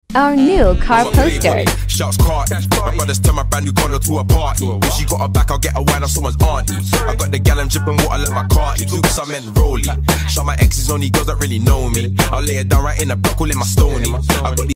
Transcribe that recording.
Our new car poster. Shots caught. My brothers turn my brand new condo to a party. If she got her back, I'll get a wine on someone's auntie. I got the gal, I'm dripping water like my carty. Coops, I meant rolly. Shot my exes, only girls that really know me. I'll lay it down right in the block, call it my stony. I got